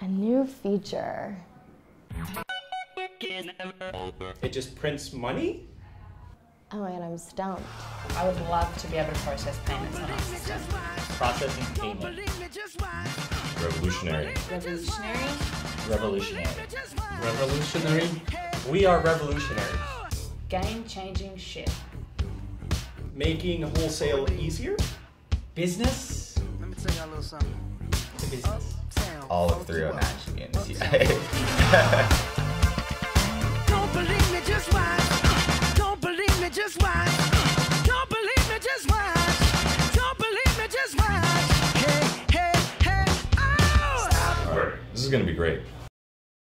A new feature. It just prints money? Oh my god, I'm stumped. I would love to be able to process payments on our system. Processing payment. Revolutionary. Revolutionary? Revolutionary. Revolutionary? We are revolutionary. Game-changing shit. Making wholesale easier? Business? Let me tell y'all a little something. To business. All of 309 should be in the CIA. Don't believe me, just watch. Don't believe me, just watch. Don't believe me, just watch. Don't believe me, just watch. Hey, hey, hey, oh! This is gonna be great.